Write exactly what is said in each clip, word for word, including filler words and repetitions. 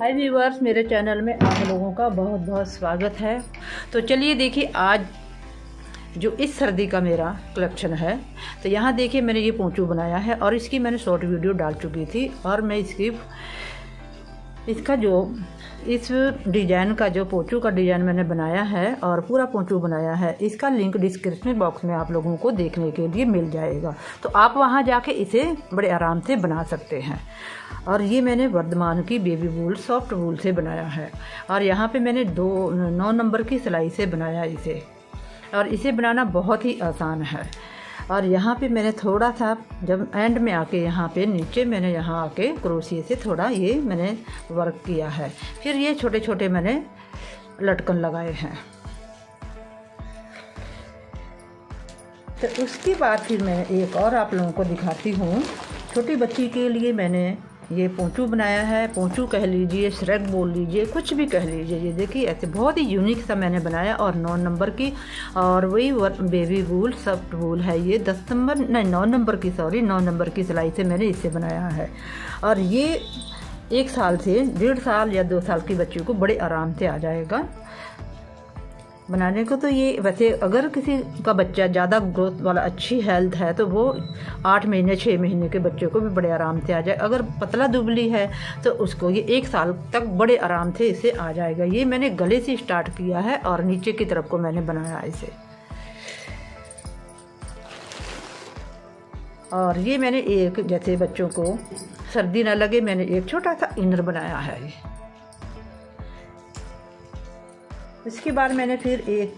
हाय viewers, मेरे channel में आप लोगों का बहुत बहुत स्वागत है। तो चलिए देखिए, आज जो इस सर्दी का मेरा कलेक्शन है, तो यहाँ देखिए मैंने ये पोंचू बनाया है और इसकी मैंने शॉर्ट वीडियो डाल चुकी थी। और मैं इसकी इसका जो इस डिज़ाइन का जो पोंचू का डिज़ाइन मैंने बनाया है और पूरा पोंचू बनाया है, इसका लिंक डिस्क्रिप्शन बॉक्स में आप लोगों को देखने के लिए मिल जाएगा। तो आप वहां जाके इसे बड़े आराम से बना सकते हैं। और ये मैंने वर्धमान की बेबी वूल सॉफ्ट वूल से बनाया है। और यहाँ पे मैंने दो नौ नंबर की सिलाई से बनाया इसे, और इसे बनाना बहुत ही आसान है। और यहाँ पे मैंने थोड़ा सा जब एंड में आके यहाँ पे नीचे मैंने यहाँ आके क्रोशिये से थोड़ा ये मैंने वर्क किया है। फिर ये छोटे छोटे मैंने लटकन लगाए हैं। तो उसके बाद फिर मैं एक और आप लोगों को दिखाती हूँ। छोटी बच्ची के लिए मैंने ये पोंचू बनाया है। पोंचू कह लीजिए, श्रग बोल लीजिए, कुछ भी कह लीजिए। ये देखिए ऐसे बहुत ही यूनिक सा मैंने बनाया। और नौ नंबर की और वही बेबी वूल सॉफ्ट वूल है। ये दस नंबर नहीं नौ नंबर की सॉरी नौ नंबर की सिलाई से मैंने इसे बनाया है। और ये एक साल से डेढ़ साल या दो साल की बच्ची को बड़े आराम से आ जाएगा बनाने को। तो ये वैसे अगर किसी का बच्चा ज़्यादा ग्रोथ वाला अच्छी हेल्थ है तो वो आठ महीने छः महीने के बच्चे को भी बड़े आराम से आ जाए। अगर पतला दुबली है तो उसको ये एक साल तक बड़े आराम से इसे आ जाएगा। ये मैंने गले से स्टार्ट किया है और नीचे की तरफ को मैंने बनाया इसे। और ये मैंने एक, जैसे बच्चों को सर्दी ना लगे, मैंने एक छोटा सा इनर बनाया है। इसके बाद मैंने फिर एक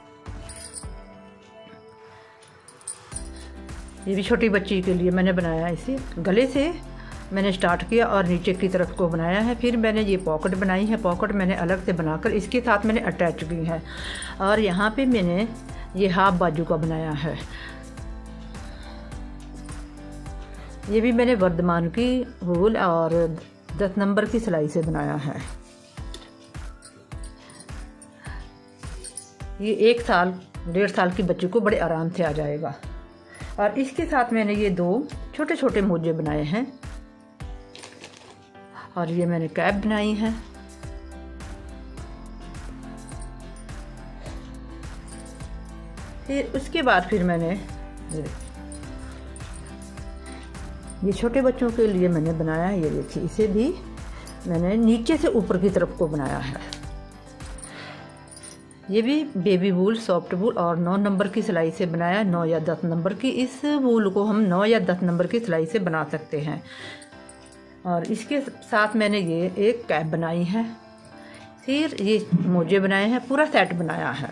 ये भी छोटी बच्ची के लिए मैंने बनाया। इसे गले से मैंने स्टार्ट किया और नीचे की तरफ को बनाया है। फिर मैंने ये पॉकेट बनाई है। पॉकेट मैंने अलग से बनाकर इसके साथ मैंने अटैच की है। और यहाँ पे मैंने ये हाफ बाजू का बनाया है। ये भी मैंने वर्धमान की वूल और दस नंबर की सिलाई से बनाया है। ये एक साल डेढ़ साल की बच्ची को बड़े आराम से आ जाएगा। और इसके साथ मैंने ये दो छोटे छोटे मोजे बनाए हैं। और ये मैंने कैप बनाई है। फिर उसके बाद फिर मैंने ये छोटे बच्चों के लिए मैंने बनाया है। ये देखिए, इसे भी मैंने नीचे से ऊपर की तरफ को बनाया है। ये भी बेबी वूल सॉफ्ट वूल और नौ नंबर की सिलाई से बनाया। नौ या दस नंबर की इस वूल को हम नौ या दस नंबर की सिलाई से बना सकते हैं। और इसके साथ मैंने ये एक कैप बनाई है। फिर ये मोजे बनाए हैं, पूरा सेट बनाया है।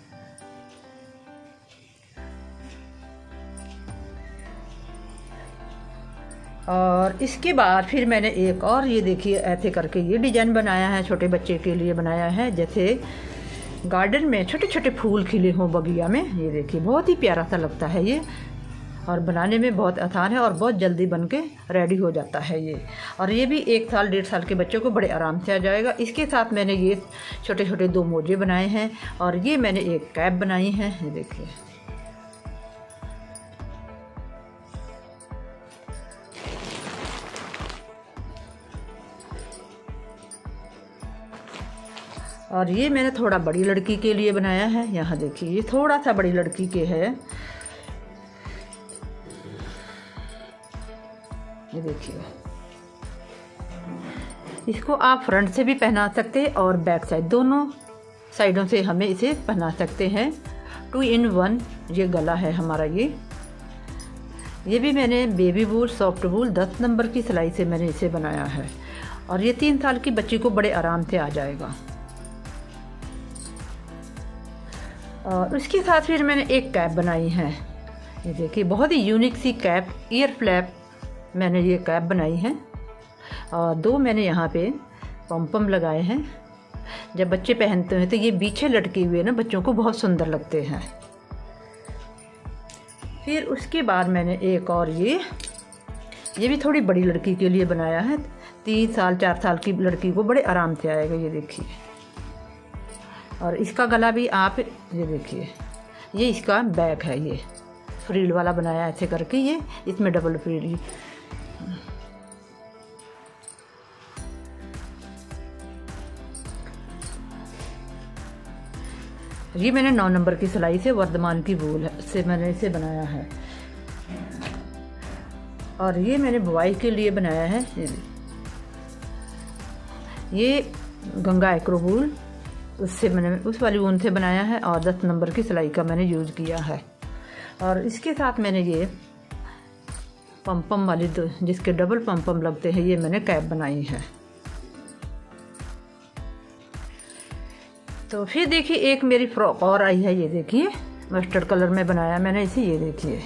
और इसके बाद फिर मैंने एक और, ये देखिए ऐसे करके ये डिजाइन बनाया है। छोटे बच्चे के लिए बनाया है, जैसे गार्डन में छोटे छोटे फूल खिले हों बगिया में। ये देखिए बहुत ही प्यारा सा लगता है ये। और बनाने में बहुत आसान है और बहुत जल्दी बन के रेडी हो जाता है ये। और ये भी एक साल डेढ़ साल के बच्चों को बड़े आराम से आ जाएगा। इसके साथ मैंने ये छोटे छोटे दो मोजे बनाए हैं। और ये मैंने एक कैप बनाई है। ये देखिए, और ये मैंने थोड़ा बड़ी लड़की के लिए बनाया है। यहाँ देखिए, ये थोड़ा सा बड़ी लड़की के है। ये देखिए, इसको आप फ्रंट से भी पहना सकते हैं और बैक साइड, दोनों साइडों से हमें इसे पहना सकते हैं। टू इन वन ये गला है हमारा। ये ये भी मैंने बेबी वूल सॉफ्ट वूल दस नंबर की सिलाई से मैंने इसे बनाया है। और ये तीन साल की बच्ची को बड़े आराम से आ जाएगा। और उसके साथ फिर मैंने एक कैप बनाई है। ये देखिए बहुत ही यूनिक सी कैप, ईयर फ्लैप मैंने ये कैप बनाई है। और दो मैंने यहाँ पे पम पम लगाए हैं। जब बच्चे पहनते हैं तो ये पीछे लटके हुए ना बच्चों को बहुत सुंदर लगते हैं। फिर उसके बाद मैंने एक और ये ये भी थोड़ी बड़ी लड़की के लिए बनाया है। तीन साल चार साल की लड़की को बड़े आराम से आएगा। ये देखिए, और इसका गला भी आप ये देखिए, ये इसका बैक है। ये फ्रिल वाला बनाया ऐसे करके। ये इसमें डबल फ्रिल ये मैंने नौ नंबर की सिलाई से वर्धमान की वूल से मैंने इसे बनाया है। और ये मैंने बुआई के लिए बनाया है, ये गंगा एग्रो वूल, उससे मैंने उस वाली ऊन से बनाया है और दस नंबर की सिलाई का मैंने यूज़ किया है। और इसके साथ मैंने ये पम्पम वाली दो जिसके डबल पम्पम लगते हैं, ये मैंने कैप बनाई है। तो फिर देखिए एक मेरी फ्रॉक और आई है, ये देखिए मस्टर्ड कलर में बनाया मैंने इसे, ये देखिए।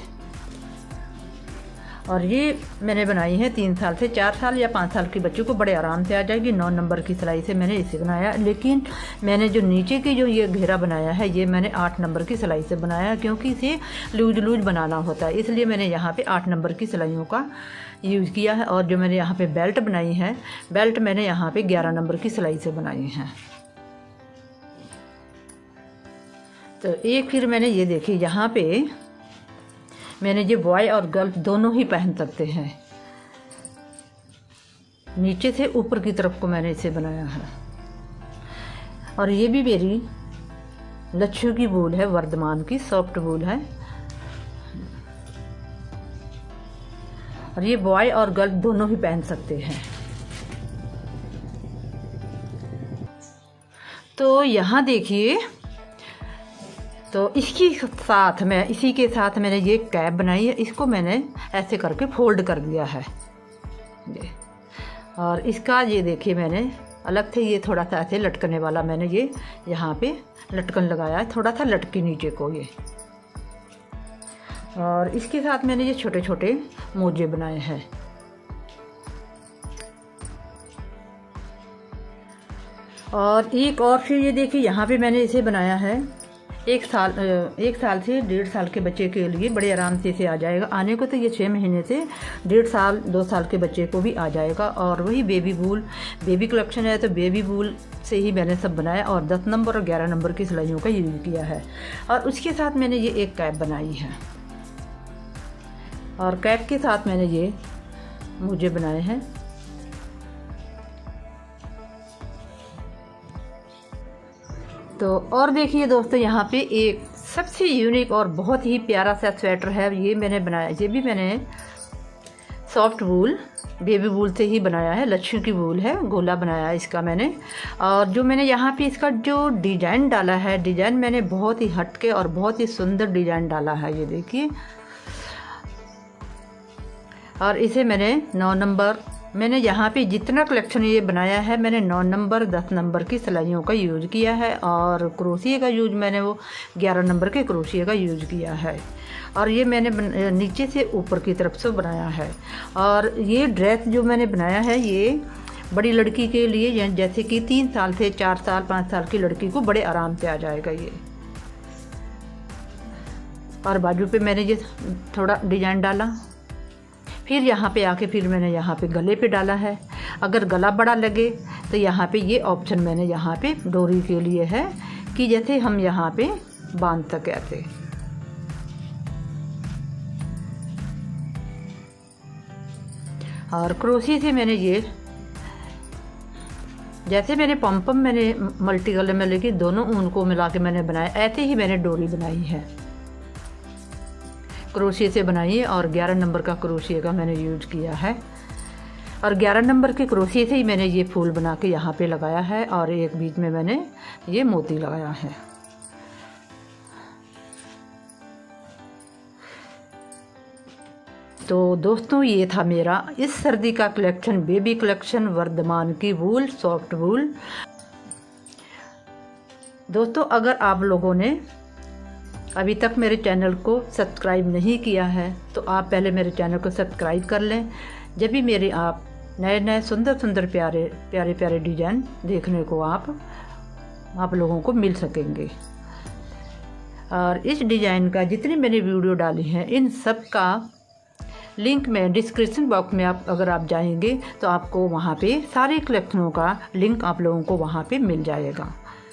और ये मैंने बनाई है तीन साल से चार साल या पाँच साल के बच्चों को बड़े आराम से आ जाएगी। नौ नंबर की सिलाई से मैंने इसे बनाया, लेकिन मैंने जो नीचे की जो ये घेरा बनाया है ये मैंने आठ नंबर की सिलाई से बनाया, क्योंकि इसे लूज लूज बनाना होता है, इसलिए मैंने यहाँ पे आठ नंबर की सिलाइयों का यूज़ किया है। और जो मैंने यहाँ पे बेल्ट बनाई है, बेल्ट मैंने यहाँ पे ग्यारह नंबर की सिलाई से बनाई है। तो एक फिर मैंने ये देखी, यहाँ पे मैंने ये बॉय और गर्ल दोनों ही पहन सकते हैं, नीचे से ऊपर की तरफ को मैंने इसे बनाया है। और ये भी मेरी लच्छू की वूल है, वर्धमान की सॉफ्ट वूल है। और ये बॉय और गर्ल दोनों ही पहन सकते हैं। तो यहाँ देखिए, तो इसकी साथ में इसी के साथ मैंने ये कैप बनाई है, इसको मैंने ऐसे करके फोल्ड कर दिया है ये। और इसका ये देखिए मैंने अलग से ये थोड़ा सा ऐसे लटकने वाला मैंने ये यहाँ पे लटकन लगाया है, थोड़ा सा लटकी नीचे को ये। और इसके साथ मैंने ये छोटे छोटे मोजे बनाए हैं। और एक और फिर ये देखिए, यहाँ पे मैंने इसे बनाया है एक साल एक साल से डेढ़ साल के बच्चे के लिए बड़े आराम से इसे आ जाएगा। आने को तो ये छः महीने से डेढ़ साल दो साल के बच्चे को भी आ जाएगा। और वही बेबी वूल, बेबी कलेक्शन है तो बेबी वूल से ही मैंने सब बनाया और दस नंबर और ग्यारह नंबर की सिलाइयों का यूज़ किया है। और उसके साथ मैंने ये एक कैप बनाई है, और कैप के साथ मैंने ये मोजे बनाए हैं। तो और देखिए दोस्तों, यहाँ पे एक सबसे यूनिक और बहुत ही प्यारा सा स्वेटर है, ये मैंने बनाया। ये भी मैंने सॉफ्ट वूल, बेबी वूल से ही बनाया है, लच्छू की वूल है, गोला बनाया है इसका मैंने। और जो मैंने यहाँ पे इसका जो डिज़ाइन डाला है, डिज़ाइन मैंने बहुत ही हटके और बहुत ही सुंदर डिज़ाइन डाला है, ये देखिए। और इसे मैंने नौ नंबर, मैंने यहाँ पे जितना कलेक्शन ये बनाया है मैंने नौ नंबर दस नंबर की सिलाइयों का यूज़ किया है। और क्रोशिया का यूज़ मैंने वो ग्यारह नंबर के क्रोशिया का यूज़ किया है। और ये मैंने नीचे से ऊपर की तरफ से बनाया है। और ये ड्रेस जो मैंने बनाया है ये बड़ी लड़की के लिए, जैसे कि तीन साल से चार साल पाँच साल की लड़की को बड़े आराम से आ जाएगा ये। और बाजू पे मैंने ये थोड़ा डिज़ाइन डाला, फिर यहाँ पे आके फिर मैंने यहाँ पे गले पे डाला है। अगर गला बड़ा लगे तो यहाँ पे ये ऑप्शन मैंने यहाँ पे डोरी के लिए है कि जैसे हम यहाँ पे बांध सके ऐसे। और क्रोशिया से मैंने ये, जैसे मैंने पम्पम मैंने मल्टी कलर में लेके दोनों ऊन को मिला के मैंने बनाया, ऐसे ही मैंने डोरी बनाई है, क्रोशिया से बनाई है। और ग्यारह नंबर का क्रोशिया का मैंने यूज़ किया है। और ग्यारह नंबर के क्रोशिया से ही मैंने ये फूल बना के यहाँ पे लगाया है, और एक बीच में मैंने ये मोती लगाया है। तो दोस्तों, ये था मेरा इस सर्दी का कलेक्शन, बेबी कलेक्शन, वर्धमान की वूल, सॉफ्ट वूल। दोस्तों, अगर आप लोगों ने अभी तक मेरे चैनल को सब्सक्राइब नहीं किया है तो आप पहले मेरे चैनल को सब्सक्राइब कर लें, जब भी मेरे आप नए नए सुंदर सुंदर प्यारे प्यारे प्यारे डिज़ाइन देखने को आप आप लोगों को मिल सकेंगे। और इस डिज़ाइन का जितनी मैंने वीडियो डाली हैं इन सब का लिंक मैं डिस्क्रिप्शन बॉक्स में, आप अगर आप जाएंगे तो आपको वहाँ पे सारे कलेक्शनों का लिंक आप लोगों को वहाँ पे मिल जाएगा।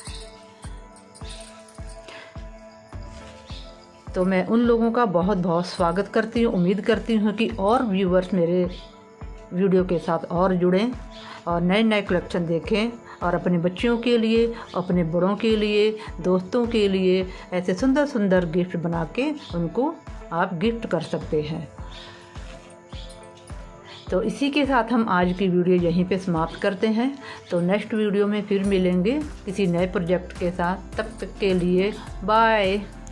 तो मैं उन लोगों का बहुत बहुत स्वागत करती हूँ। उम्मीद करती हूँ कि और व्यूवर्स मेरे वीडियो के साथ और जुड़ें और नए नए कलेक्शन देखें और अपने बच्चों के लिए, अपने बड़ों के लिए, दोस्तों के लिए ऐसे सुंदर सुंदर गिफ्ट बना के उनको आप गिफ्ट कर सकते हैं। तो इसी के साथ हम आज की वीडियो यहीं पे समाप्त करते हैं। तो नेक्स्ट वीडियो में फिर मिलेंगे किसी नए प्रोजेक्ट के साथ। तब तक के लिए बाय।